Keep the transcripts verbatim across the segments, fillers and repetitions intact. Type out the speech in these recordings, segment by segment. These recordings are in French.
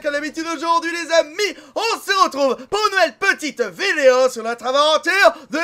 comme d'habitude aujourd'hui les amis, on se retrouve pour une nouvelle petite vidéo sur notre aventure de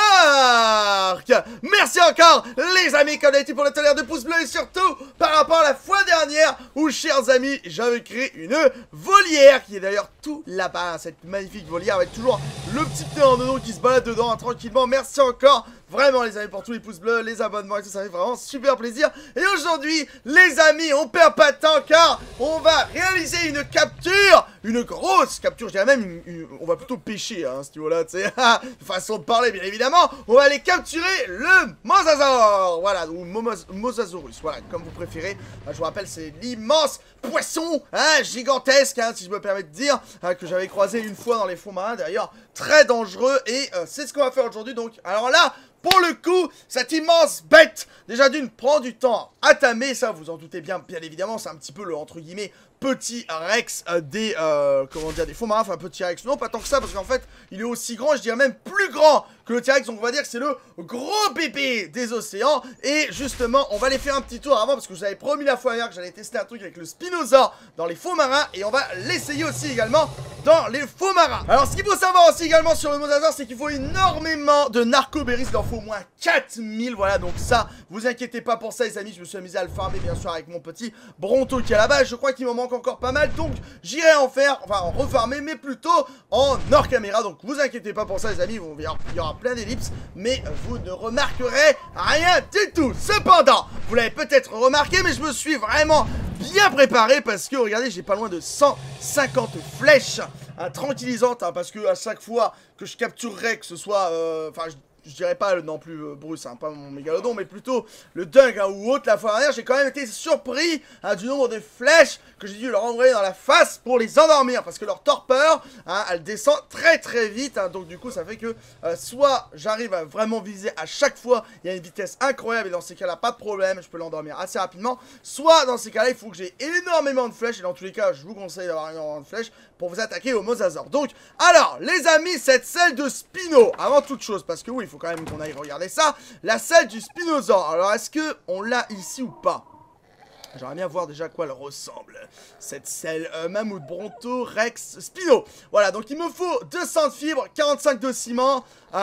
Ark. Merci encore les amis comme d'habitude pour le tonnerre de pouces bleus et surtout par rapport à la fois dernière où, chers amis, j'avais créé une volière qui est d'ailleurs tout là-bas, cette magnifique volière avec toujours le petit pterodon qui se balade dedans hein, tranquillement. Merci encore vraiment les amis pour tous les pouces bleus, les abonnements et tout, ça fait vraiment super plaisir. Et aujourd'hui les amis, on perd pas de temps car on va réaliser une capture, une grosse capture, je dirais même une, une, on va plutôt pêcher hein, à ce niveau là, tu sais, façon de parler bien évidemment. On va aller capturer le mosasaur, voilà, ou mosasaurus, voilà, comme vous préférez. Je vous rappelle c'est l'immense poisson hein, gigantesque hein, si je me permets de dire, hein, que j'avais croisé une fois dans les fonds marins d'ailleurs, très dangereux. Et euh, c'est ce qu'on va faire aujourd'hui. Donc alors là, pour le coup, cette immense bête, déjà d'une, prend du temps à tamer, ça vous en doutez bien, bien évidemment, c'est un petit peu le, entre guillemets, petit Rex euh, des, euh, comment dire, des fonds marins, enfin petit Rex, non pas tant que ça, parce qu'en fait, il est aussi grand, je dirais même plus grand que le T-Rex, donc on va dire que c'est le gros bébé des océans. Et justement, on va aller faire un petit tour avant, parce que je vous avais promis la fois dernière que j'allais tester un truc avec le Spinosaur dans les fonds marins, et on va l'essayer aussi également dans les fonds marins. Alors ce qu'il faut savoir aussi également sur le mosasaur, c'est qu'il faut énormément de narcoberries, il en faut au moins quatre mille, voilà, donc ça, vous inquiétez pas pour ça les amis, je me suis amusé à le farmer bien sûr avec mon petit Bronto qui est à la base, je crois qu'il m'en manque encore pas mal, donc j'irai en faire, enfin en refarmer, mais plutôt en hors caméra, donc vous inquiétez pas pour ça les amis, il y aura plein d'ellipses, mais vous ne remarquerez rien du tout. Cependant, vous l'avez peut-être remarqué, mais je me suis vraiment bien préparé parce que, regardez, j'ai pas loin de cent cinquante flèches hein, tranquillisantes, hein, parce que à chaque fois que je capturerai, que ce soit, enfin, euh, je je dirais pas non plus euh, Bruce, hein, pas mon mégalodon, mais plutôt le Dunk hein, ou autre la fois dernière, j'ai quand même été surpris hein, du nombre de flèches que j'ai dû leur envoyer dans la face pour les endormir, parce que leur torpeur, hein, elle descend très très vite, hein, donc du coup ça fait que euh, soit j'arrive à vraiment viser à chaque fois, il y a une vitesse incroyable et dans ces cas-là pas de problème, je peux l'endormir assez rapidement, soit dans ces cas-là il faut que j'ai énormément de flèches, et dans tous les cas je vous conseille d'avoir énormément de flèches pour vous attaquer au mosasaur. Donc, alors, les amis, cette selle de Spino, avant toute chose, parce que oui, il faut quand même qu'on aille regarder ça, la selle du Spinosaur, alors est-ce que on l'a ici ou pas? J'aimerais bien voir déjà à quoi elle ressemble, cette selle euh, Mammouth, Bronto, Rex, Spino. Voilà, donc il me faut deux cents de fibres, quarante-cinq de ciment.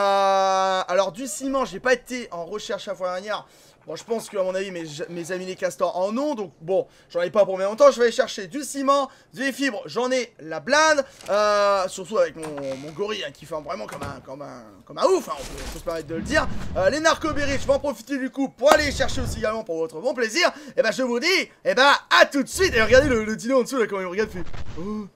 Euh, alors du ciment, j'ai pas été en recherche la fois dernière. Bon, je pense qu'à mon avis, mes, mes amis les castors en ont. Donc, bon, j'en ai pas pour mes longtemps. Je vais aller chercher du ciment, des fibres. J'en ai la blinde. Euh, surtout avec mon, mon gorille hein, qui fait vraiment comme un, comme un, comme un ouf. Hein, on, peut, on peut se permettre de le dire. Euh, les narcoberries, je vais en profiter du coup pour aller les chercher aussi également pour votre bon plaisir. Et ben, je vous dis, et ben, à tout de suite. Et regardez le, le dino en dessous, là, quand il me regarde, fait. Oh.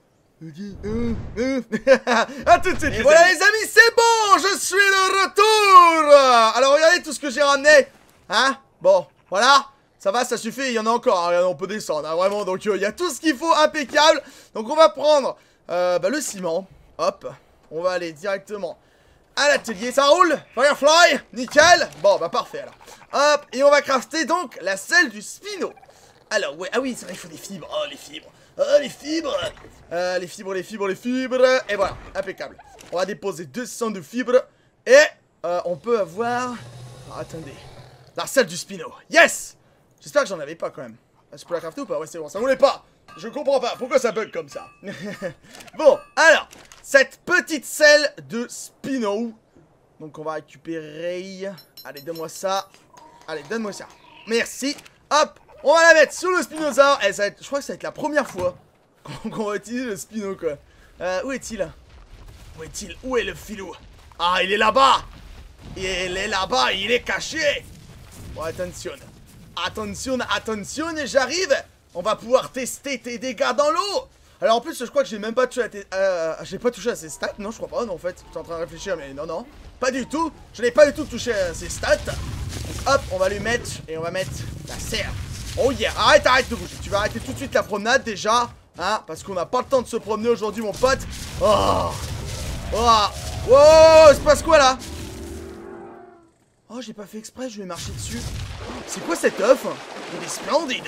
A tout de suite. Et voilà, les amis, c'est bon. Je suis de retour. Alors, regardez tout ce que j'ai ramené. Hein? Bon, voilà, ça va, ça suffit, il y en a encore, hein, on peut descendre, hein, vraiment, donc il euh, y a tout ce qu'il faut, impeccable. Donc on va prendre euh, bah, le ciment, hop, on va aller directement à l'atelier, ça roule, Firefly, nickel, bon bah parfait alors. Hop, et on va crafter donc la selle du Spino. Alors, ouais, ah oui, c'est vrai, il faut des fibres, oh les fibres, oh les fibres, euh, les fibres, les fibres, les fibres, et voilà, impeccable. On va déposer deux cents de fibres, et euh, on peut avoir, oh, attendez. La selle du Spino, yes. J'espère que j'en avais pas quand même. Je peux la crafter ou pas? Ouais c'est bon, ça voulait pas. Je comprends pas, pourquoi ça bug comme ça? Bon, alors, cette petite selle de Spino. Donc on va récupérer. Allez, donne-moi ça. Allez, donne-moi ça. Merci. Hop, on va la mettre sur le Spinosaur. Et ça va être, je crois que ça va être la première fois qu'on va utiliser le Spino quoi. Euh, où est-il? Où est-il? Où est le filou? Ah, il est là-bas. Il est là-bas, il est caché. Bon, attention, attention, attention, j'arrive. On va pouvoir tester tes dégâts dans l'eau. Alors en plus, je crois que j'ai même pas touché à tes... Euh, j'ai pas touché à ses stats, non, je crois pas, non, en fait. Je suis en train de réfléchir, mais non, non. Pas du tout, je n'ai pas du tout touché à ses stats. Donc hop, on va lui mettre, et on va mettre la serre. Oh yeah, arrête, arrête de bouger. Tu vas arrêter tout de suite la promenade, déjà. Hein, parce qu'on n'a pas le temps de se promener aujourd'hui, mon pote. Oh. Oh. Oh, il se passe quoi, là? Oh, j'ai pas fait exprès, je vais marcher dessus. C'est quoi cet œuf? Il est splendide.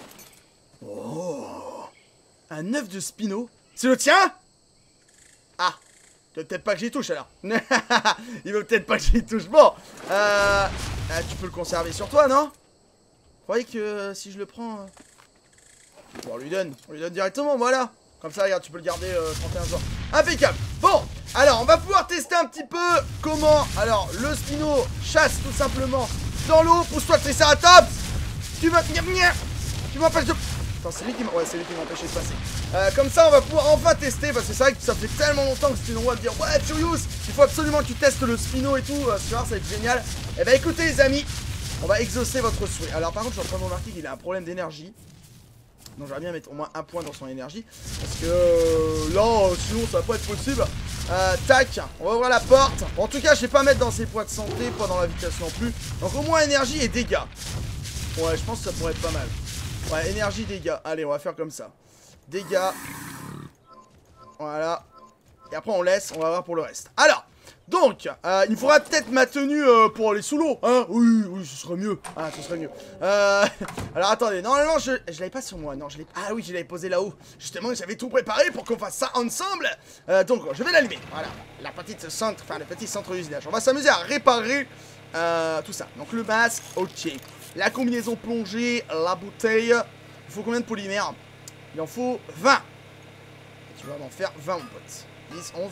Oh. Un œuf de Spino. C'est le tien? Ah. Il veut peut-être pas que j'y touche alors. Il veut peut-être pas que j'y touche. Bon. Euh, euh, tu peux le conserver sur toi, non? Vous croyez que euh, si je le prends... Euh... Bon, on lui donne. On lui donne directement, voilà. Comme ça, regarde, tu peux le garder euh, trente et un jours. Impeccable. Bon, alors, on va pouvoir tester un petit peu comment... Alors, le Spino chasse tout simplement dans l'eau. Pousse-toi, Triceratops. Tu vas... Tu m'empêches de... Attends, c'est lui qui m'a... Ouais, c'est lui qui m'a empêché de passer. Euh, comme ça, on va pouvoir enfin tester. Parce que c'est vrai que ça fait tellement longtemps que Spino va me dire « Ouais, Furious, il faut absolument que tu testes le Spino et tout. Euh, tu vois, ça va être génial. » Eh ben, écoutez, les amis, on va exaucer votre souhait. Alors, par contre, je suis en train de remarquer qu'il a un problème d'énergie. Donc j'aimerais bien mettre au moins un point dans son énergie. Parce que euh, là, euh, sinon ça va pas être possible. euh, Tac, on va ouvrir la porte. Bon, en tout cas, je vais pas mettre dans ses points de santé, pas dans la vitesse non plus. Donc au moins énergie et dégâts. Ouais, je pense que ça pourrait être pas mal. Ouais, énergie, dégâts. Allez, on va faire comme ça. Dégâts. Voilà. Et après on laisse, on va voir pour le reste. Alors, donc, euh, il me faudra peut-être ma tenue euh, pour aller sous l'eau, hein. Oui, oui, ce serait mieux. Ah, ce serait mieux. Euh, alors, attendez, normalement, je, je l'avais pas sur moi. Non, je l'ai... Ah oui, je l'avais posé là-haut. Justement, j'avais tout préparé pour qu'on fasse ça ensemble. Euh, donc, je vais l'allumer. Voilà, la petite centre, enfin, le petit centre d'usinage. On va s'amuser à réparer euh, tout ça. Donc, le masque, ok. La combinaison plongée, la bouteille. Il faut combien de polymères? Il en faut vingt. Et tu vas en faire vingt, mon pote. dix, onze...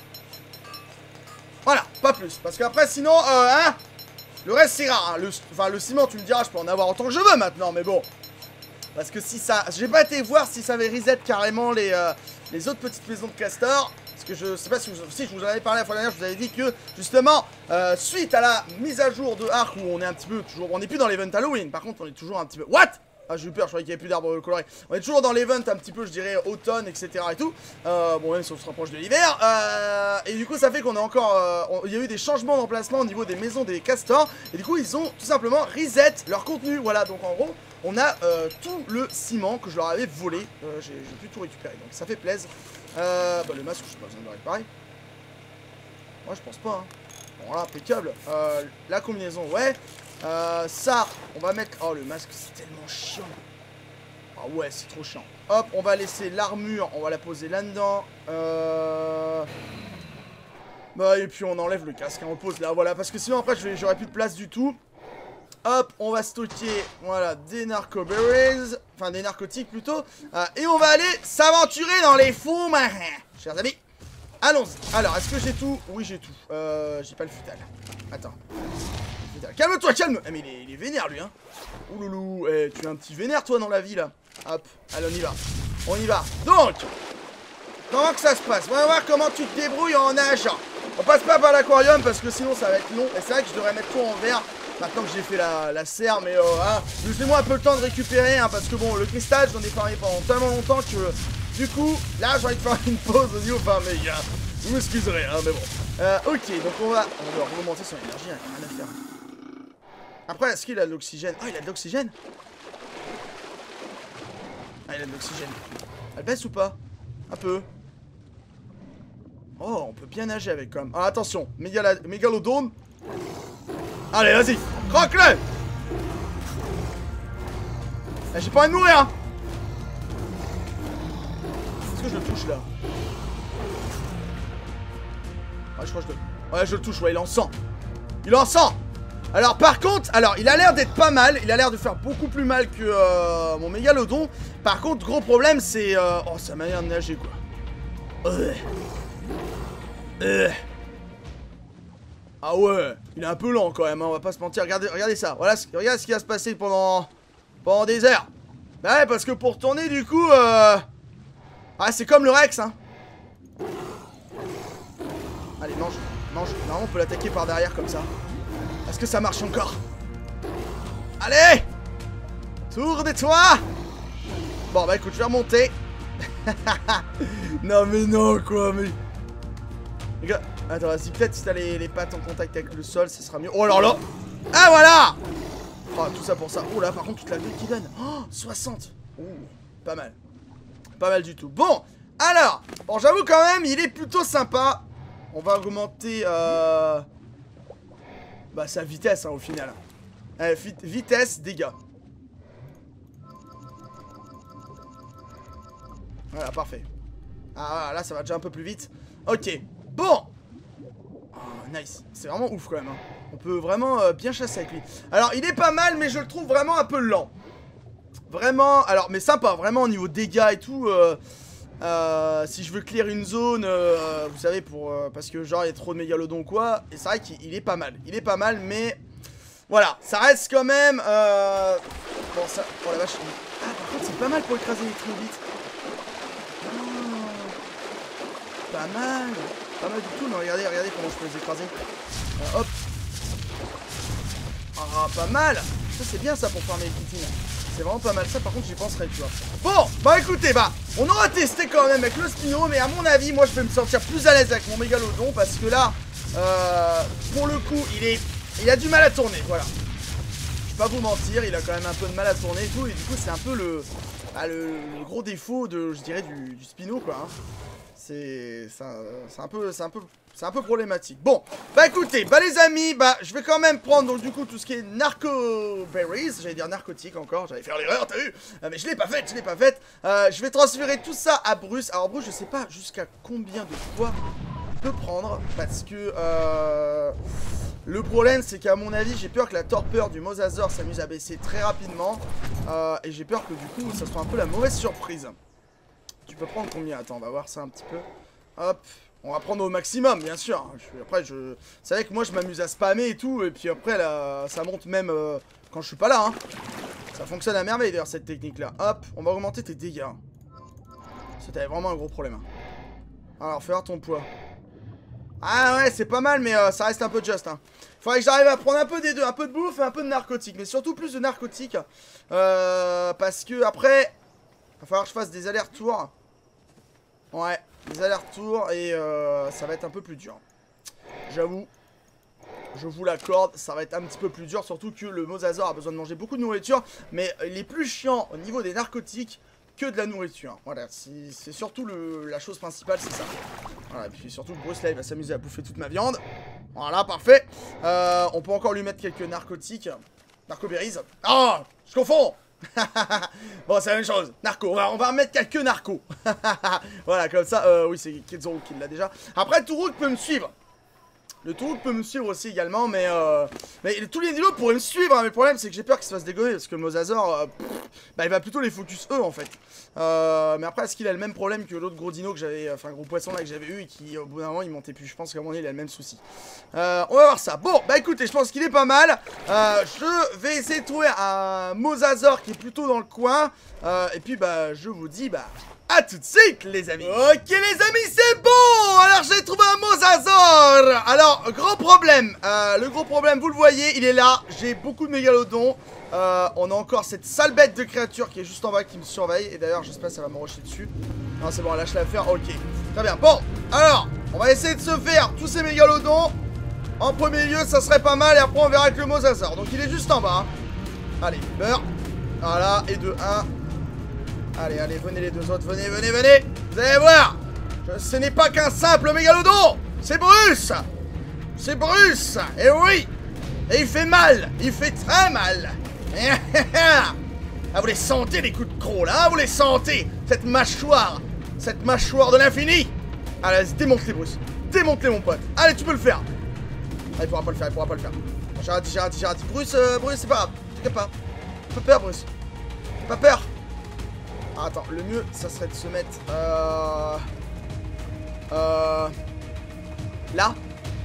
Voilà, pas plus, parce qu'après sinon, euh, hein, le reste c'est rare, hein. le, enfin le ciment tu me diras, je peux en avoir autant que je veux maintenant, mais bon. Parce que si ça, j'ai pas été voir si ça avait reset carrément les, euh, les autres petites maisons de castor. Parce que je sais pas si, vous, si je vous en avais parlé la fois dernière, je vous avais dit que justement, euh, suite à la mise à jour de Ark, où on est un petit peu toujours, on n'est plus dans l'event Halloween, par contre on est toujours un petit peu, what? Ah, j'ai eu peur, je croyais qu'il n'y avait plus d'arbres colorés. On est toujours dans l'event un petit peu, je dirais, automne, et cetera et tout. Euh, bon, même si on se rapproche de l'hiver. Euh, et du coup, ça fait qu'on a encore... Euh, on, il y a eu des changements d'emplacement au niveau des maisons des castors. Et du coup, ils ont tout simplement reset leur contenu. Voilà, donc en gros, on a euh, tout le ciment que je leur avais volé. Euh, j'ai pu tout récupérer, donc ça fait plaisir. Euh, bah, le masque, je sais pas besoin de le réparer. Moi, je pense pas, hein. Bon, voilà, impeccable. Euh, la combinaison, ouais. Euh, ça, on va mettre... Oh, le masque, c'est tellement chiant. Ah ouais, c'est trop chiant. Hop, on va laisser l'armure, on va la poser là-dedans. Euh... Bah, et puis on enlève le casque, hein, on le pose là, voilà. Parce que sinon, après, j'aurais plus de place du tout. Hop, on va stocker, voilà, des narcoberries. Enfin, des narcotiques, plutôt. Euh, et on va aller s'aventurer dans les fonds marins, chers amis. Allons-y. Alors, est-ce que j'ai tout? Oui, j'ai tout. Euh, j'ai pas le futal. Attends. Calme-toi, calme. Eh, mais il est, il est vénère, lui, hein. Ouloulou. Eh, tu es un petit vénère, toi, dans la vie, là. Hop. Allez, on y va. On y va. Donc, comment que ça se passe? On va voir comment tu te débrouilles en nageant. On passe pas par l'aquarium, parce que sinon, ça va être long. Et c'est vrai que je devrais mettre tout en verre, maintenant que j'ai fait la, la serre. Mais, euh, hein, laissez-moi un peu le temps de récupérer, hein, parce que, bon, le cristal, j'en ai parlé pendant tellement longtemps que, du coup, là, j'ai envie de faire une pause au niveau enfin, mais, gars, vous m'excuserez, hein, mais bon. Euh, ok, donc on va, on va remonter son énergie, hein, rien à faire. Après, est-ce qu'il a de l'oxygène? Ah, il a de l'oxygène? Ah, il a de l'oxygène. Elle baisse ou pas? Un peu. Oh, on peut bien nager avec quand même. Ah, attention, Mégala... Mégalodon. Allez, vas-y, croque-le. Ah, j'ai pas envie de mourir, hein. Est-ce que je le touche, là? Ouais, je crois que je le... Ouais, je le touche, ouais, il en sent. Il en sent. Alors par contre, alors il a l'air d'être pas mal. Il a l'air de faire beaucoup plus mal que euh, mon mégalodon. Par contre, gros problème, c'est... Euh... Oh, sa manière de nager, quoi. Euh. Euh. Ah ouais, il est un peu lent quand même, hein, on va pas se mentir. Regardez, regardez ça, voilà, regarde ce qui va se passer pendant... Pendant des heures. Bah ouais, parce que pour tourner, du coup... Euh... Ah, c'est comme le Rex, hein. Allez, mange, mange. Normalement, on peut l'attaquer par derrière, comme ça. Est-ce que ça marche encore? Allez! Tour des toits! Bon, bah écoute, je vais remonter. Non, mais non, quoi, mais... Les gars, attends, vas-y, peut-être si t'as les, les pattes en contact avec le sol, ce sera mieux. Oh là là! Ah, voilà! Oh, tout ça pour ça. Oh là, par contre, toute la vie qui donne. Oh, soixante. Oh, pas mal. Pas mal du tout. Bon, alors, bon, j'avoue quand même, il est plutôt sympa. On va augmenter... Euh... Bah sa vitesse hein, au final. Euh, vit vitesse, dégâts. Voilà, parfait. Ah là ça va déjà un peu plus vite. Ok, bon. Oh, nice, c'est vraiment ouf quand même hein. On peut vraiment euh, bien chasser avec lui. Alors il est pas mal mais je le trouve vraiment un peu lent. Vraiment, alors mais sympa, vraiment au niveau dégâts et tout euh, Euh, si je veux clear une zone, euh, vous savez, pour euh, parce que genre il y a trop de mégalodons ou quoi. Et c'est vrai qu'il est pas mal. Il est pas mal, mais voilà, ça reste quand même. Euh... Bon, ça. Oh la vache. Ah, par contre, c'est pas mal pour écraser les triobites. Oh. Pas mal. Pas mal du tout. Mais regardez, regardez comment je peux les écraser. Euh, hop. Ah, pas mal. Ça, c'est bien ça pour farmer les kitines. C'est vraiment pas mal ça, par contre j'y penserais, tu vois. Bon, bah écoutez, bah on aura testé quand même avec le Spino, mais à mon avis, moi je vais me sentir plus à l'aise avec mon mégalodon, parce que là, euh, pour le coup, il est, il a du mal à tourner, voilà. Je vais pas vous mentir, il a quand même un peu de mal à tourner et tout, et du coup c'est un peu le, bah, le, le gros défaut de, je dirais, du, du Spino, quoi. Hein. C'est un peu, c'est un peu, c'est un peu problématique. Bon, bah écoutez, bah les amis, bah je vais quand même prendre donc du coup tout ce qui est narco berries, j'allais dire narcotique encore, j'allais faire l'erreur, t'as vu, euh, mais je l'ai pas faite, je l'ai pas faite. Euh, je vais transférer tout ça à Bruce. Alors Bruce, je sais pas jusqu'à combien de fois il peut prendre, parce que euh, le problème c'est qu'à mon avis, j'ai peur que la torpeur du Mosasaur s'amuse à baisser très rapidement, euh, et j'ai peur que du coup ça soit un peu la mauvaise surprise. Tu peux prendre combien? Attends, on va voir ça un petit peu. Hop, on va prendre au maximum, bien sûr. Je, après, je... c'est vrai que moi, je m'amuse à spammer et tout. Et puis après, là, ça monte même euh, quand je suis pas là. Hein. Ça fonctionne à merveille, d'ailleurs, cette technique-là. Hop, on va augmenter tes dégâts. C'était vraiment un gros problème. Alors, fais voir ton poids. Ah ouais, c'est pas mal, mais euh, ça reste un peu juste. Hein. Faudrait que j'arrive à prendre un peu des deux. Un peu de bouffe et un peu de narcotique. Mais surtout plus de narcotique. Euh, parce que après... va falloir que je fasse des allers-retours. Ouais, des allers-retours et euh, ça va être un peu plus dur. J'avoue. Je vous l'accorde, ça va être un petit peu plus dur. Surtout que le Mosasaur a besoin de manger beaucoup de nourriture. Mais il est plus chiant au niveau des narcotiques que de la nourriture. Voilà, c'est surtout le, la chose principale, c'est ça. Voilà, et puis surtout que Bruce là, il va s'amuser à bouffer toute ma viande. Voilà, parfait. Euh, on peut encore lui mettre quelques narcotiques. Narcoberries. Ah, oh, je confonds. Bon, c'est la même chose. Narco, on va, on va remettre quelques narcos. Voilà, comme ça. Euh, oui, c'est Kedzoro qui l'a déjà. Après, Tourouk peut me suivre. Le Tourouk peut me suivre aussi également. Mais, euh, mais tous les dinos pourraient me suivre. Hein, mais le problème, c'est que j'ai peur qu'ils se fassent dégommer. Parce que le Mosasaur, euh, pff, bah, il va plutôt les focus eux en fait. Euh, mais après, est-ce qu'il a le même problème que l'autre gros dino que j'avais. Enfin, gros poisson là que j'avais eu. Et qui, au bout d'un moment, il montait plus. Je pense qu'à mon avis, il a le même souci. Euh, on va voir ça. Bon, bah écoutez, je pense qu'il est pas mal. Euh, je vais essayer de trouver un Mosasaur qui est plutôt dans le coin. Euh, et puis, bah, je vous dis, bah. A tout de suite les amis. Ok les amis, c'est bon. Alors j'ai trouvé un Mosasaur. Alors gros problème, euh, le gros problème vous le voyez, il est là. J'ai beaucoup de mégalodons. euh, On a encore cette sale bête de créature qui est juste en bas qui me surveille. Et d'ailleurs j'espère que ça va me rusher dessus. Non c'est bon, lâche l'affaire, ok. Très bien, bon, alors on va essayer de se faire tous ces mégalodons. En premier lieu ça serait pas mal. Et après on verra avec le Mosasaur. Donc il est juste en bas. Allez, beurre. Voilà, et de un. Allez, allez, venez les deux autres, venez, venez, venez. Vous allez voir, je, ce n'est pas qu'un simple mégalodon. C'est Bruce. C'est Bruce. Et oui. Et il fait mal, il fait très mal. Ah, vous les sentez les coups de croc là, hein, vous les sentez. Cette mâchoire, cette mâchoire de l'infini. Allez, démonte-les Bruce, démonte-les mon pote. Allez, tu peux le faire. Ah, il pourra pas le faire, il pourra pas le faire. J'ai raté, j'ai raté, j'ai raté. Bruce, euh, Bruce, c'est pas grave, t'inquiète pas. Pas peur Bruce, pas peur. Ah, attends, le mieux, ça serait de se mettre... Euh... Euh... Là.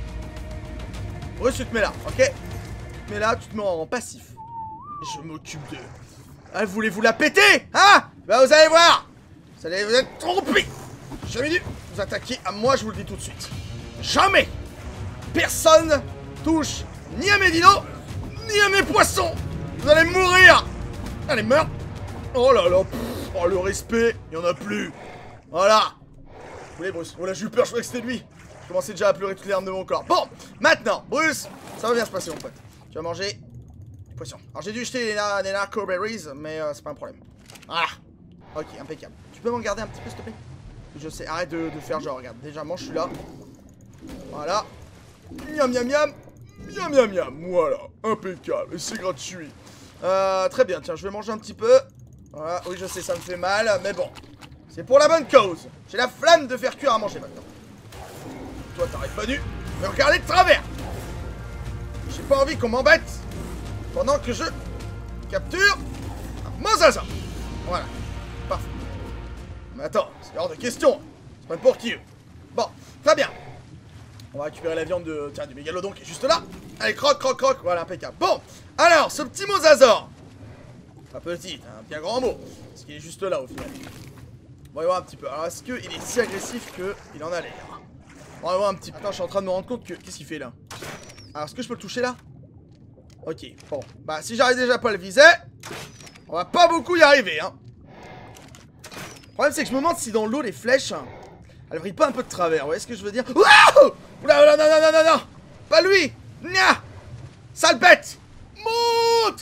Bruce, tu te mets là, ok? Tu te mets là, tu te mets en passif. Je m'occupe de... Ah, voulez-vous la péter? Hein? Bah, vous allez voir. Vous allez vous être trompés. Jamais dû vous attaquer à moi, je vous le dis tout de suite. Jamais. Personne touche ni à mes dinos, ni à mes poissons. Vous allez mourir. Allez, meurs. Oh là là, pff, oh le respect, il n'y en a plus. Voilà. Vous voulez Bruce? Oh là j'ai eu peur, je croyais que c'était lui. Je commençais déjà à pleurer toutes les larmes de mon corps. Bon, maintenant, Bruce, ça va bien se passer mon pote. Tu vas manger du poisson. Alors j'ai dû jeter les, na les narco berries, mais euh, c'est pas un problème. Voilà. Ok, impeccable. Tu peux m'en garder un petit peu s'il te plaît? Je sais, arrête de, de faire genre, regarde. Déjà, moi je suis là. Voilà. Miam miam miam. Miam miam miam. Voilà, impeccable. Et c'est gratuit. Euh, très bien, tiens, je vais manger un petit peu. Voilà, oui je sais ça me fait mal, mais bon, c'est pour la bonne cause. J'ai la flamme de faire cuire à manger maintenant. Toi t'arrêtes pas dû me regarder de travers. J'ai pas envie qu'on m'embête pendant que je capture un Mosasaur. Voilà, parfait. mais attends, c'est hors de question. C'est pas pour qui eux. Bon, très bien. On va récupérer la viande de, tiens, du mégalodon qui est juste là. Allez, croque, croque, croque. Voilà, impeccable. Bon, alors, ce petit mosasaure. Pas petit, un bien grand mot. Parce qu'il est juste là au final. On va y voir un petit peu. Alors, est-ce qu'il est si agressif qu'il en a l'air? On va voir un petit peu. Attends, je suis en train de me rendre compte que... Qu'est-ce qu'il fait là? Alors, est-ce que je peux le toucher là? Ok, bon. Bah, si j'arrive déjà pas à le viser, on va pas beaucoup y arriver, hein. Le problème, c'est que je me demande si dans l'eau, les flèches, elles brillent pas un peu de travers. Vous voyez ce que je veux dire? Waouh! Oula, oula, non, non, non, non, non! Pas lui! Nya! Sale bête! Monte!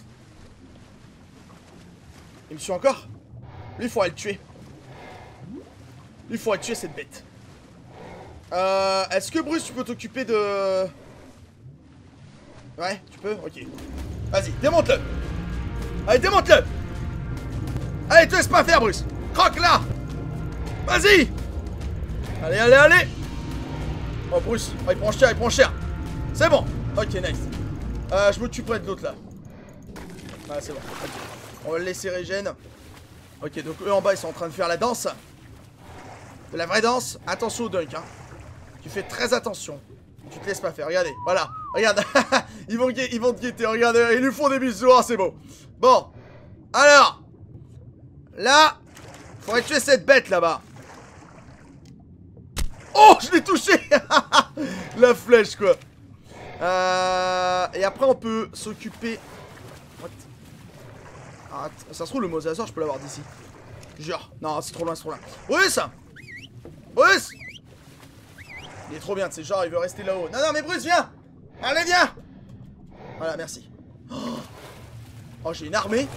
Il me suit encore? Lui, il faudrait le tuer. Lui, il faudrait tuer cette bête. Euh, est-ce que Bruce, tu peux t'occuper de... Ouais, tu peux? Ok. Vas-y, démonte-le! Allez, démonte-le! Allez, te laisse pas faire, Bruce! Croque là! Vas-y! Allez, allez, allez! Oh, Bruce, oh, il prend cher, il prend cher! C'est bon! Ok, nice. Euh, je m'occuperai de l'autre là. Ah, c'est bon. Ok. On va le laisser régène. Ok, donc eux en bas, ils sont en train de faire la danse. De la vraie danse. Attention au dunk, hein. Tu fais très attention. Tu te laisses pas faire, regardez, voilà, regarde. ils, vont ils vont te guetter, regardez, ils lui font des bisous, oh, c'est beau. Bon, alors, là, faudrait tuer cette bête là-bas. Oh, je l'ai touché. La flèche, quoi. Euh, et après, on peut s'occuper... Ah, ça se trouve, le mosasaure, je peux l'avoir d'ici. Jure, non, c'est trop loin, c'est trop loin. Oui, ça. Oui. Il est trop bien, c'est genre il veut rester là-haut. Non, non, mais Bruce, viens. Allez, viens. Voilà, merci. Oh, oh j'ai une armée.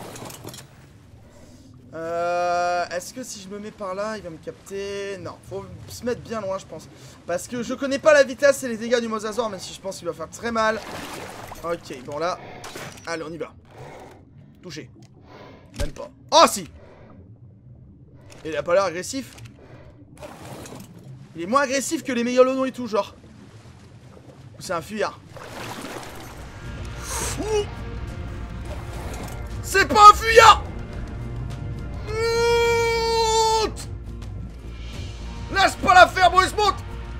Euh, Est-ce que si je me mets par là, il va me capter? Non, faut se mettre bien loin, je pense. Parce que je connais pas la vitesse et les dégâts du mosasaure, même si je pense qu'il va faire très mal. Ok, bon là. Allez, on y va. Touché. Même pas. Oh, si. Il a pas l'air agressif. Il est moins agressif que les mégalodons et tout, genre. C'est un fuyard. C'est pas un fuyard. Monte. Laisse pas la faire, Bruce, monte.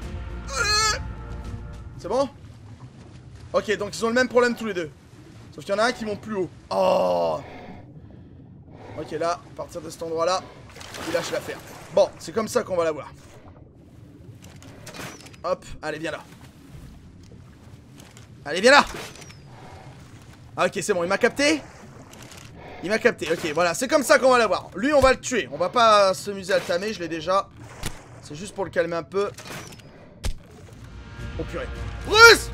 C'est bon? Ok, donc ils ont le même problème tous les deux. Sauf qu'il y en a un qui monte plus haut. Oh. Ok, là, à partir de cet endroit-là, il lâche l'affaire. Bon, c'est comme ça qu'on va l'avoir. Hop, allez, viens là. Allez, viens là. Ah, ok, c'est bon, il m'a capté. Il m'a capté, ok, voilà, c'est comme ça qu'on va l'avoir. Lui, on va le tuer, on va pas s'amuser à le tamer, je l'ai déjà. C'est juste pour le calmer un peu. Oh purée. Bruce!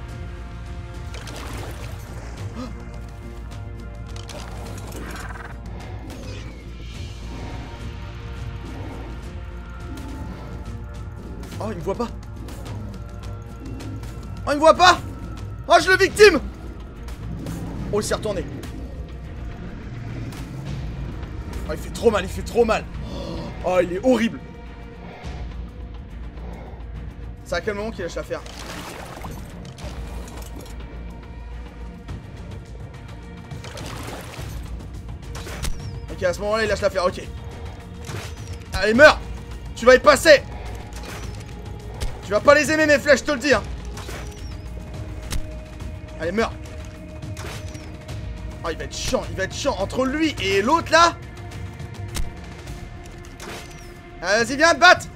Oh, il me voit pas. Oh, il me voit pas. Oh, je le victime. Oh, il s'est retourné. Oh, il fait trop mal, il fait trop mal. Oh, il est horrible. C'est à quel moment qu'il lâche l'affaire? Ok, à ce moment-là, il lâche l'affaire, ok. Allez, meurs. Tu vas y passer. Tu vas pas les aimer, mes flèches, je te le dis, hein. Allez, meurs. Oh, il va être chiant, il va être chiant. Entre lui et l'autre, là. Vas-y, viens te battre.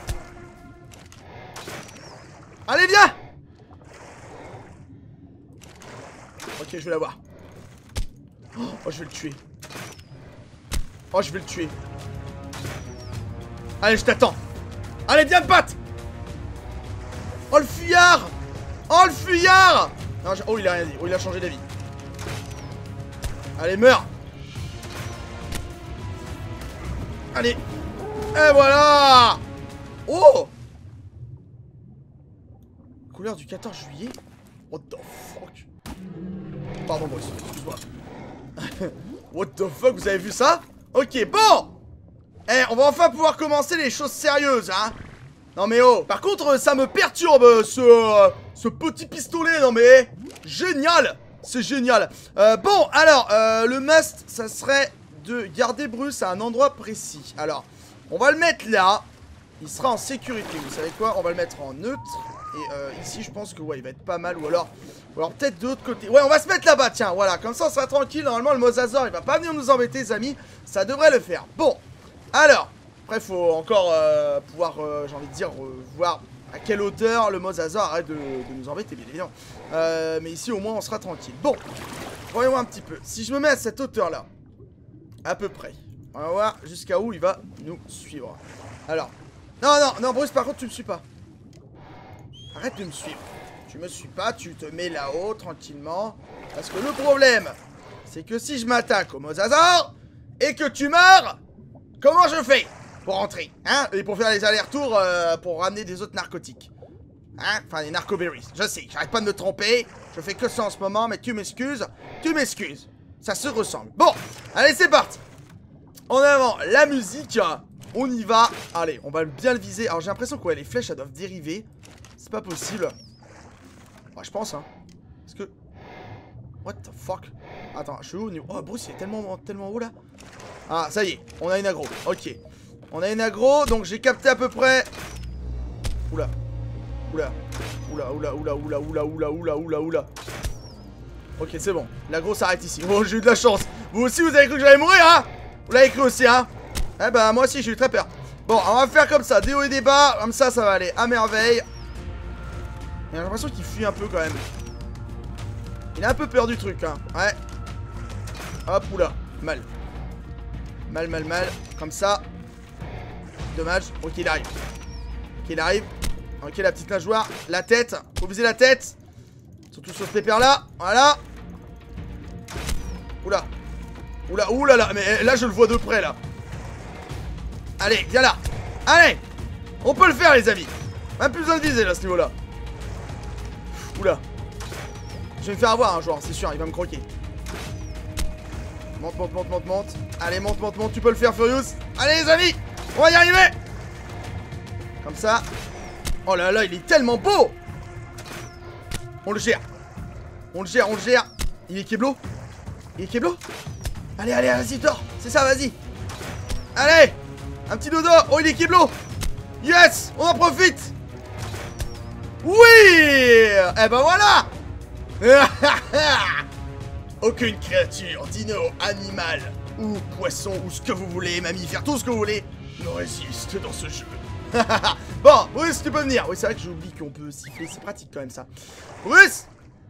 Allez, viens. Ok, je vais l'avoir. Oh, je vais le tuer. Oh, je vais le tuer. Allez, je t'attends. Allez, viens te battre. Oh, le fuyard. Oh, le fuyard. Non, je... Oh, il a rien dit. Oh, il a changé d'avis. Allez, meurs. Allez. Et voilà. Oh. Couleur du quatorze juillet. What the fuck. Pardon, Bruce. Excuse-moi. What the fuck, vous avez vu ça? Ok, bon. Eh, on va enfin pouvoir commencer les choses sérieuses, hein. Non mais oh. Par contre, ça me perturbe, ce, euh, ce petit pistolet. Non mais, génial. C'est génial. euh, Bon, alors, euh, le must, ça serait de garder Bruce à un endroit précis. Alors, On va le mettre là. Il sera en sécurité. Vous savez quoi? On va le mettre en neutre. Et euh, ici, je pense que ouais, il va être pas mal. Ou alors, ou alors peut-être de l'autre côté. Ouais, on va se mettre là-bas. Tiens, voilà. Comme ça, on sera tranquille. Normalement, le mosasaur, il va pas venir nous embêter, les amis. Ça devrait le faire. Bon. Alors. Après, faut encore euh, pouvoir, euh, j'ai envie de dire, euh, voir à quelle hauteur le mosasaur arrête de, de nous embêter, bien évidemment. Euh, mais ici, au moins, on sera tranquille. Bon. Voyons un petit peu. Si je me mets à cette hauteur-là, à peu près, on va voir jusqu'à où il va nous suivre. Alors. Non, non, non, Bruce, par contre, tu me suis pas. Arrête de me suivre. Tu me suis pas, tu te mets là-haut, tranquillement. Parce que le problème, c'est que si je m'attaque au mosasaur et que tu meurs, comment je fais pour rentrer, hein? Et pour faire les allers-retours, euh, pour ramener des autres narcotiques. Hein? Enfin, les narcoberries. Je sais, j'arrête pas de me tromper. Je fais que ça en ce moment, mais tu m'excuses. Tu m'excuses. Ça se ressemble. Bon, allez, c'est parti. En avant, la musique. On y va. Allez, on va bien le viser. Alors, j'ai l'impression que ouais, les flèches, elles doivent dériver. C'est pas possible. Ouais, je pense, hein. Parce que... What the fuck? Attends, je suis où? Oh, Bruce, il est tellement, tellement haut, là. Ah, ça y est. On a une aggro. Ok. On a une aggro. Donc, j'ai capté à peu près... Oula. Oula. Oula, oula, oula, oula, oula, oula, oula, oula, oula. Ok, c'est bon. L'aggro s'arrête ici. Bon, j'ai eu de la chance. Vous aussi, vous avez cru que j'allais mourir, hein? Vous l'avez cru aussi, hein? Eh ben, moi aussi, j'ai eu très peur. Bon, on va faire comme ça. Des hauts et des bas. Comme ça, ça va aller à merveille. J'ai l'impression qu'il fuit un peu quand même. Il a un peu peur du truc, hein. Ouais. Hop, oula. Mal. Mal, mal, mal. Comme ça. Dommage. Ok, il arrive. Ok, il arrive. Ok, la petite nageoire. La tête. Faut viser la tête. Surtout sur ce pépère là. Voilà. Oula. Oula, oula là. Mais là, je le vois de près là. Allez, viens là. Allez. On peut le faire, les amis. Même plus besoin de viser là, à ce niveau là. Oula. Je vais me faire avoir un joueur, c'est sûr, il va me croquer. Monte, monte, monte, monte, monte. Allez, monte, monte, monte, tu peux le faire, Furious. Allez, les amis, on va y arriver. Comme ça. Oh là là, il est tellement beau. On le gère. On le gère, on le gère. Il est Keblo. Il est Keblo. Allez, allez, vas-y, dors. C'est ça, vas-y. Allez. Un petit dodo. Oh, il est Keblo. Yes, on en profite. Oui. Eh ben voilà. Aucune créature, dino, animal ou poisson ou ce que vous voulez, mammifère, tout ce que vous voulez, ne résiste dans ce jeu. Bon, Bruce, tu peux venir. Oui, c'est vrai que j'oublie qu'on peut siffler, c'est pratique quand même ça. Bruce.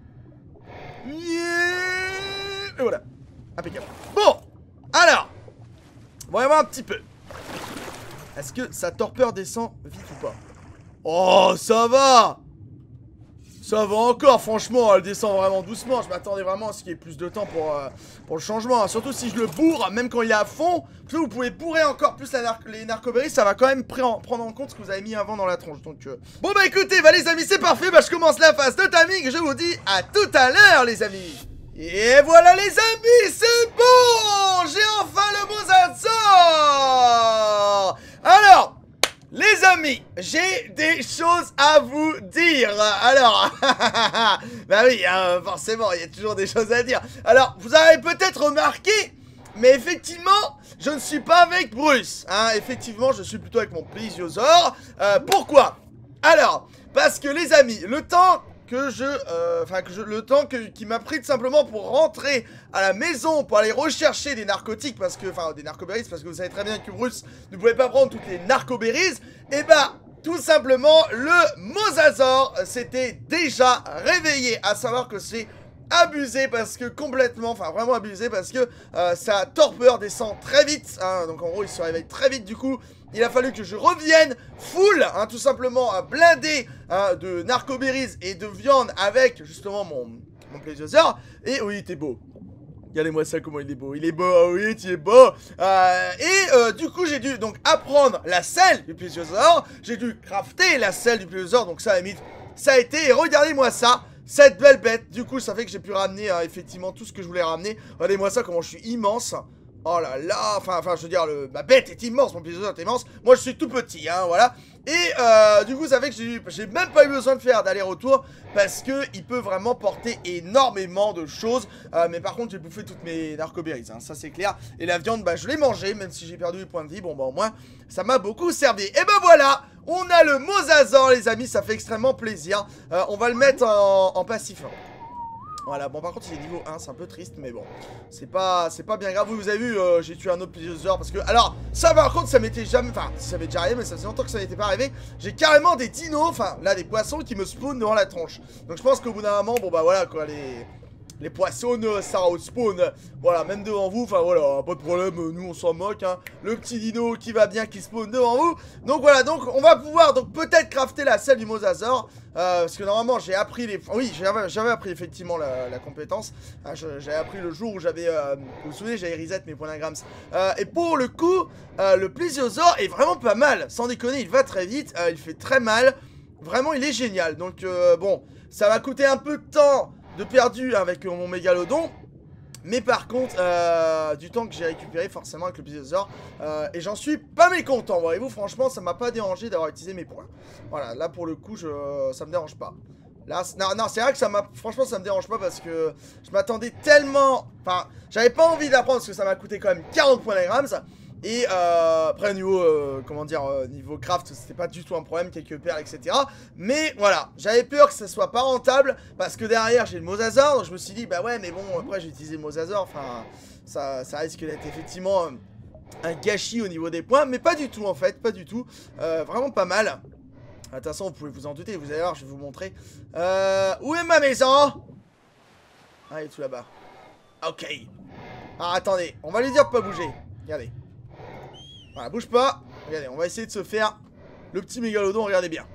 Yeah. Et voilà. Impeccable. Bon, alors, voyons voir un petit peu. Est-ce que sa torpeur descend vite ou pas? Oh, ça va. Ça va encore, franchement, elle descend vraiment doucement. Je m'attendais vraiment à ce qu'il y ait plus de temps pour, euh, pour le changement. Surtout si je le bourre, même quand il est à fond. Vous pouvez bourrer encore plus la nar les narcoberries. Ça va quand même en prendre en compte ce que vous avez mis avant dans la tronche. Donc, euh... bon, bah écoutez, bah les amis, c'est parfait. Bah je commence la phase de timing. Je vous dis à tout à l'heure, les amis. Et voilà, les amis, c'est bon. J'ai enfin le mosasaur. Alors... Les amis, j'ai des choses à vous dire. Alors, bah oui, hein, forcément, il y a toujours des choses à dire. Alors, vous avez peut-être remarqué, mais effectivement, je ne suis pas avec Bruce. Hein, effectivement, je suis plutôt avec mon plésiosaure. Euh, pourquoi? Alors, parce que les amis, le temps... que je, enfin euh, que je, le temps que, qui m'a pris tout simplement pour rentrer à la maison pour aller rechercher des narcotiques parce que, enfin des narcoberries parce que vous savez très bien que Bruce ne pouvait pas prendre toutes les narcoberries, et bah tout simplement le mosasaur s'était déjà réveillé, à savoir que c'est abusé parce que complètement, enfin vraiment abusé parce que euh, sa torpeur descend très vite, hein, donc en gros il se réveille très vite du coup. Il a fallu que je revienne full, hein, tout simplement à blindé hein, de narcoberries et de viande avec justement mon, mon plésiosaure. Et oui, il était beau. Regardez-moi ça, comment il est beau. Il est beau, ah oui, tu es beau. Euh, et euh, du coup, j'ai dû donc apprendre la selle du plésiosaure. J'ai dû crafter la selle du plésiosaure. Donc ça, à la limite, ça a été. Et regardez-moi ça. Cette belle bête. Du coup, ça fait que j'ai pu ramener hein, effectivement tout ce que je voulais ramener. Regardez-moi ça, comment je suis immense. Oh là là, enfin, enfin, je veux dire, le, ma bête est immense, mon plésiosaure est immense. Moi, je suis tout petit, hein, voilà. Et euh, du coup ça fait que j'ai même pas eu besoin de faire d'aller-retour, parce que il peut vraiment porter énormément de choses. euh, Mais par contre j'ai bouffé toutes mes narcoberries, hein, ça c'est clair. Et la viande, bah je l'ai mangée, même si j'ai perdu les points de vie. Bon bah au moins ça m'a beaucoup servi. Et ben voilà, on a le Mosasaur les amis, ça fait extrêmement plaisir. euh, On va le mettre en, en passif, hein. Voilà, bon par contre il est niveau un, c'est un peu triste, mais bon, c'est pas c'est pas bien grave. Vous, vous avez vu, euh, j'ai tué un autre plésiosaure parce que, alors, ça par contre ça m'était jamais, enfin, ça m'est déjà arrivé, mais ça faisait longtemps que ça n'était pas arrivé. J'ai carrément des dinos, enfin, là, des poissons qui me spawnent devant la tronche. Donc je pense qu'au bout d'un moment, bon bah voilà quoi, les... Les poissons, ça spawn, voilà, même devant vous, enfin voilà, pas de problème, nous on s'en moque, hein. Le petit dino qui va bien, qui spawn devant vous. Donc voilà, donc on va pouvoir donc peut-être crafter la selle du Mosasaur. Euh, parce que normalement j'ai appris les... Oui, j'avais appris effectivement la, la compétence. Hein, j'avais appris le jour où j'avais... Euh, vous vous souvenez, j'avais reset mes points d'Ingrams. Euh, et pour le coup, euh, le Plesiosaur est vraiment pas mal. Sans déconner, il va très vite, euh, il fait très mal. Vraiment, il est génial. Donc euh, bon, ça va coûter un peu de temps de perdu avec mon mégalodon, mais par contre euh, du temps que j'ai récupéré forcément avec le Plesiosaur, euh, et j'en suis pas mécontent, voyez-vous. Franchement ça m'a pas dérangé d'avoir utilisé mes points. Voilà, là pour le coup je, ça me dérange pas. Là, non, non c'est vrai que ça m'a... Franchement ça me dérange pas parce que je m'attendais tellement... Enfin, j'avais pas envie d'apprendre parce que ça m'a coûté quand même quarante points d'Ingrams. Et euh, après niveau, euh, comment dire, euh, niveau craft, c'était pas du tout un problème, quelques perles, et cetera. Mais voilà, j'avais peur que ça soit pas rentable, parce que derrière j'ai le Mosasaur, donc je me suis dit, bah ouais, mais bon, après j'ai utilisé le Mosasaur, enfin, ça, ça risque d'être effectivement euh, un gâchis au niveau des points, mais pas du tout en fait, pas du tout, euh, vraiment pas mal. De toute façon, vous pouvez vous en douter, vous allez voir, je vais vous montrer. Euh, où est ma maison? Ah, il est tout là-bas. Ok. Ah, attendez, on va lui dire de pas bouger, regardez. Voilà, bouge pas. Regardez, on va essayer de se faire le petit mégalodon, regardez bien.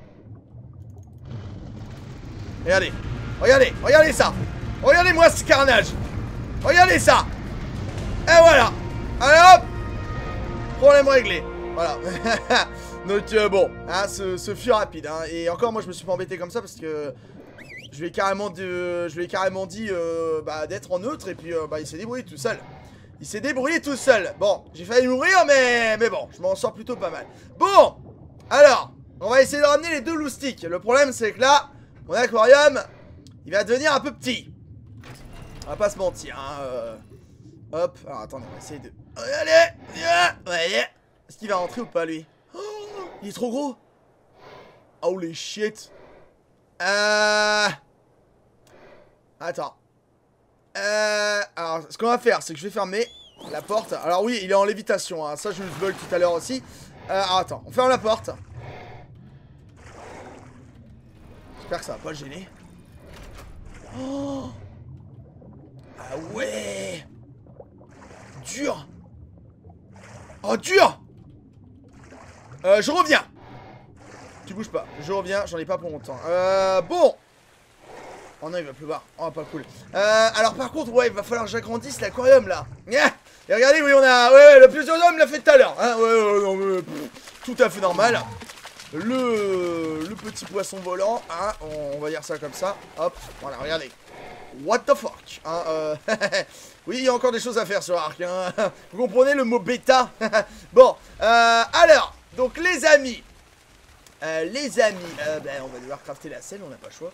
Regardez, regardez, regardez ça. Regardez-moi ce carnage. Regardez ça. Et voilà. Allez hop. Problème réglé. Voilà. Donc euh, bon, hein, ce, ce fut rapide, hein. Et encore moi je me suis pas embêté comme ça parce que je lui ai carrément, de, je lui ai carrément dit euh, bah, d'être en neutre. Et puis euh, bah, il s'est débrouillé tout seul. Il s'est débrouillé tout seul. Bon, j'ai failli mourir, mais, mais bon, je m'en sors plutôt pas mal. Bon, alors, on va essayer de ramener les deux loustiques. Le problème, c'est que là, mon aquarium, il va devenir un peu petit. On va pas se mentir, hein. Euh... Hop, alors attendez, on va essayer de... Allez, allez. Est-ce qu'il va rentrer ou pas, lui? Oh, il est trop gros. Holy shit. Euh... Attends. Euh, alors, ce qu'on va faire, c'est que je vais fermer la porte. Alors oui, il est en lévitation, hein. Ça je le bug tout à l'heure aussi. euh, Alors attends, on ferme la porte. J'espère que ça va pas le gêner. Oh. Ah ouais. Dur. Oh dur. euh, Je reviens. Tu bouges pas, je reviens, j'en ai pas pour longtemps. Euh, bon. Oh non, il va pleuvoir. Oh, pas cool. Euh, alors, par contre, ouais, il va falloir que j'agrandisse l'aquarium là. Et regardez, oui, on a. Ouais, ouais, le Plesiosaur l'a fait tout à l'heure. Hein, ouais, ouais, non, mais, pff, tout à fait normal. Le, le petit poisson volant. Hein, on, on va dire ça comme ça. Hop, voilà, regardez. What the fuck. Hein, euh, oui, il y a encore des choses à faire sur Ark. Hein. Vous comprenez le mot bêta. Bon, euh, alors, donc, les amis. Euh, les amis. Euh, ben, on va devoir crafter la selle, on n'a pas le choix.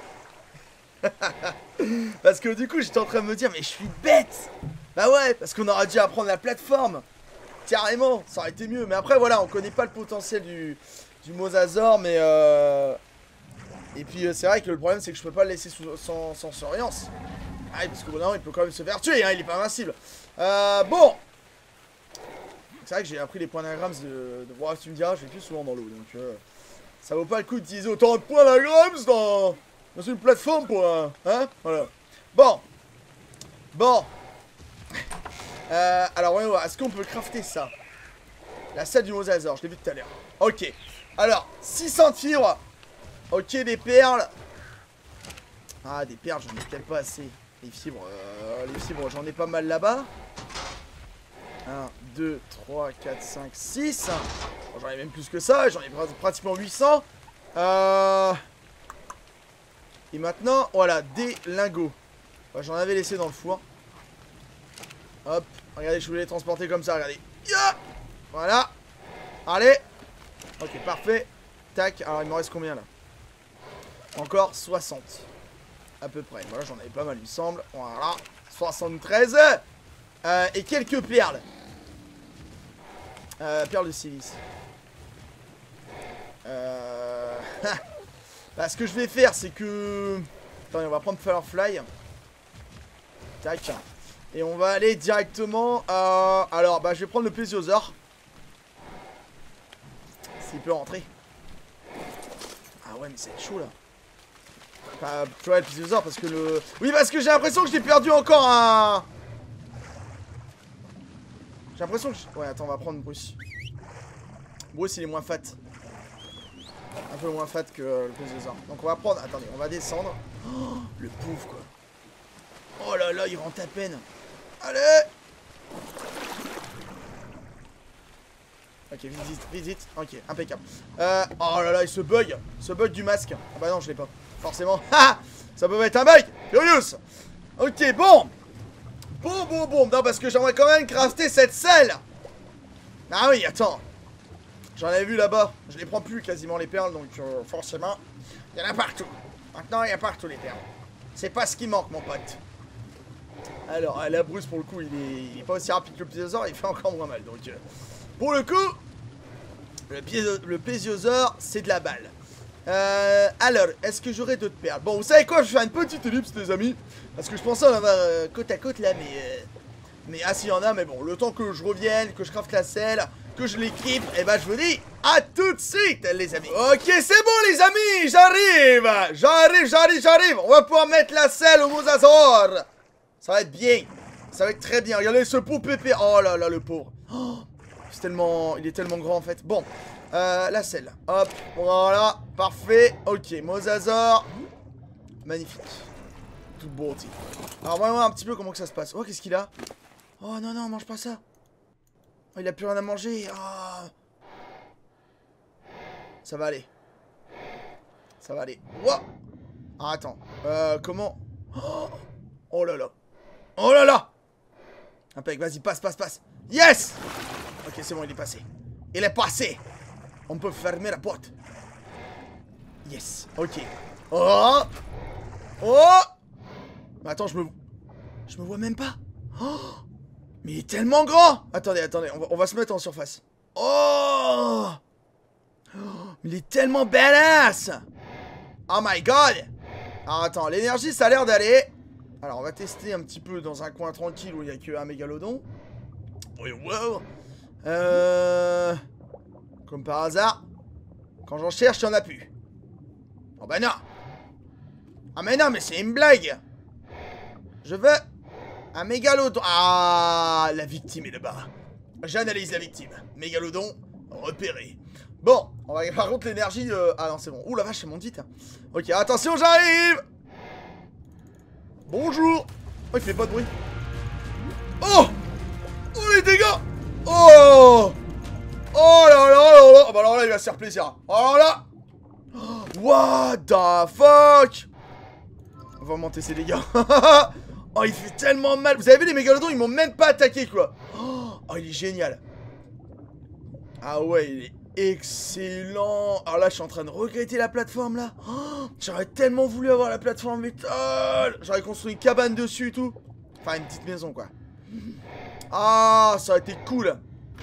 Parce que du coup j'étais en train de me dire, mais je suis bête. Bah ouais, parce qu'on aurait dû apprendre la plateforme. Carrément, ça aurait été mieux. Mais après voilà, on connaît pas le potentiel du, du Mosasaur. Mais euh... Et puis euh, c'est vrai que le problème c'est que je peux pas le laisser sous, sans, sans surveillance. Ah oui, parce que bon, non, il peut quand même se faire tuer, hein, il est pas invincible. euh, Bon. C'est vrai que j'ai appris les points d'Ingrams de... de... Bon, tu me diras, je vais plus souvent dans l'eau. Donc euh... ça vaut pas le coup d'utiliser autant de points d'Ingrams dans... dans une plateforme pour un... Hein, voilà. Bon. Bon. Euh, alors, voyons voir. Est-ce qu'on peut crafter ça? La selle du Mosasaur, je l'ai vu tout à l'heure. Ok. Alors, six cents fibres. Ok, des perles. Ah, des perles, j'en ai peut-être pas assez. Les fibres, euh, les fibres, j'en ai pas mal là-bas. un, deux, trois, quatre, cinq, six. Bon, j'en ai même plus que ça. J'en ai pratiquement huit cents. Euh... Et maintenant, voilà, des lingots. Bah, j'en avais laissé dans le four. Hop, regardez, je voulais les transporter comme ça, regardez. Yeah, voilà. Allez. Ok, parfait. Tac, alors il me reste combien là? Encore soixante. À peu près, voilà, j'en avais pas mal il me semble. Voilà, soixante-treize. euh, Et quelques perles. euh, Perles de silice. Euh... bah, ce que je vais faire c'est que... Attendez, on va prendre Firefly. Tac. Et on va aller directement à... Alors, bah je vais prendre le Plesiosaur. S'il peut rentrer. Ah ouais, mais c'est chaud là. Enfin, tu vois, le Plesiosaur parce que le... Oui, parce que j'ai l'impression que je l'ai perdu encore un... J'ai l'impression que... Je... Ouais, attends, on va prendre Bruce. Bruce, il est moins fat. Un peu moins fat que euh, le Plesiosaur. Donc on va prendre... Attendez, on va descendre. Oh, le pauvre, quoi. Oh là là, il rentre à peine. Allez! Ok, vite, vite, vite, vite. Ok, impeccable. Euh, oh là là, il se bug. Ce bug du masque. Ah bah non, je l'ai pas. Forcément. Ah! Ça peut être un bug. Furious. Ok, bon. Bon, bon, bon. Non, parce que j'aimerais quand même crafter cette selle. Ah oui, attends. J'en avais vu là-bas. Je les prends plus quasiment les perles, donc euh, forcément, il y en a partout. Maintenant, il y a partout les perles. C'est pas ce qui manque, mon pote. Alors, la Bruce, pour le coup, il est, il est pas aussi rapide que le Plesiosaur, il fait encore moins mal. Donc, euh, pour le coup, le, le Plesiosaur, c'est de la balle. Euh, alors, est-ce que j'aurai d'autres perles? Bon, vous savez quoi, je vais faire une petite ellipse, les amis. Parce que je pensais en avoir euh, côte à côte là, mais... Euh, mais ah, s'il y en a, mais bon, le temps que je revienne, que je crafte la selle, que je l'équipe, et bah, je vous dis à tout de suite, les amis. Ok, c'est bon, les amis, j'arrive. J'arrive, j'arrive, j'arrive. On va pouvoir mettre la selle au mosasaur. Ça va être bien. Ça va être très bien. Regardez ce pauvre pépé. Oh là là, le pauvre. Oh, c'est tellement... Il est tellement grand, en fait. Bon, euh, la selle. Hop, voilà, parfait. Ok, mosasaur. Magnifique. Tout beau, aussi. Alors, voyons voir un petit peu comment que ça se passe. Oh, qu'est-ce qu'il a? Oh non, non, mange pas ça. Oh, il a plus rien à manger. Oh. Ça va aller. Ça va aller. Wow. Ah, attends. Euh, comment? Oh, oh là là. Oh là là. Impec, vas-y, passe, passe, passe. Yes. Ok, c'est bon, il est passé. Il est passé. On peut fermer la porte. Yes. Ok. Oh. Oh. Mais attends, je me... Je me vois même pas. Oh. Mais il est tellement grand. Attendez, attendez, on va, on va se mettre en surface. Oh, oh, il est tellement badass. Oh my god. Alors attends, l'énergie ça a l'air d'aller. Alors on va tester un petit peu dans un coin tranquille où il n'y a qu'un mégalodon. Oui, wow. Euh... Comme par hasard, quand j'en cherche, il n'y en a plus. Oh bah non. Ah mais non, mais c'est une blague. Je veux... Un mégalodon. Ah, la victime est là-bas. J'analyse la victime. Mégalodon repéré. Bon, on va par contre l'énergie. Euh... Ah non, c'est bon. Ouh la vache, c'est mon dit. Ok, attention, j'arrive. Bonjour. Oh, il fait pas de bruit. Oh. Oh les dégâts. Oh. Oh là là là là. Oh, bah alors là, il va se faire plaisir. Alors là. What the fuck. On va augmenter ses dégâts. Oh, il fait tellement mal. Vous avez vu, les mégalodons, ils m'ont même pas attaqué, quoi. Oh, il est génial. Ah ouais, il est excellent. Alors là, je suis en train de regretter la plateforme, là. Oh, j'aurais tellement voulu avoir la plateforme métal. J'aurais construit une cabane dessus et tout. Enfin, une petite maison, quoi. Ah, ça aurait été cool.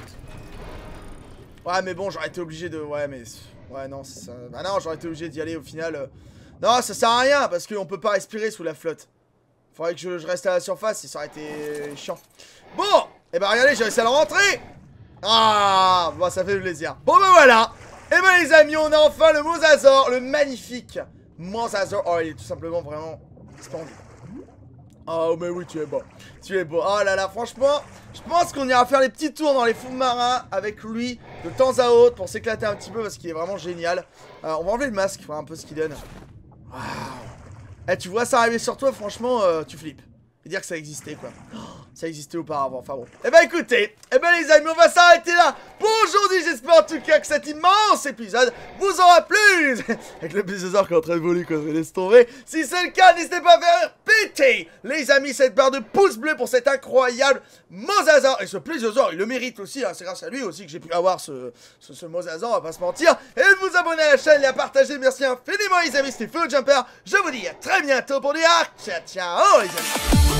Ouais, mais bon, j'aurais été obligé de... Ouais, mais... Ouais, non, ça... Bah non, j'aurais été obligé d'y aller, au final. Non, ça sert à rien, parce qu'on peut pas respirer sous la flotte. Faudrait que je, je reste à la surface, et ça aurait été chiant. Bon, et eh bah regardez, j'ai réussi à le rentrer. Ah, bah ça fait plaisir. Bon bah voilà. Et eh bah les amis, on a enfin le mosasaur, le magnifique mosasaur. Oh, il est tout simplement vraiment splendide. Oh mais oui, tu es beau. Tu es beau. Oh là là, franchement, je pense qu'on ira faire les petits tours dans les fonds marins avec lui de temps à autre pour s'éclater un petit peu parce qu'il est vraiment génial. Euh, on va enlever le masque, voir un peu ce qu'il donne. Waouh. Eh, tu vois ça arriver sur toi, franchement, euh, tu flippes. et dire que ça existait quoi. Oh, ça existait auparavant, enfin bon. Eh ben écoutez, eh ben les amis, on va s'arrêter là pour aujourd'hui. J'espère en tout cas que cet immense épisode vous aura plu. Avec le Blésiosaure qui est en train de voler quand je laisse tomber. Si c'est le cas, n'hésitez pas à faire péter, les amis, cette barre de pouce bleu pour cet incroyable mosasaure. Et ce Blésiosaure, il le mérite aussi, hein. C'est grâce à lui aussi que j'ai pu avoir ce, ce, ce mosasaure, on va pas se mentir. Et de vous abonner à la chaîne et à partager. Merci infiniment les amis, c'était FluoJumper. Je vous dis à très bientôt pour du arc. Ciao, ciao les amis.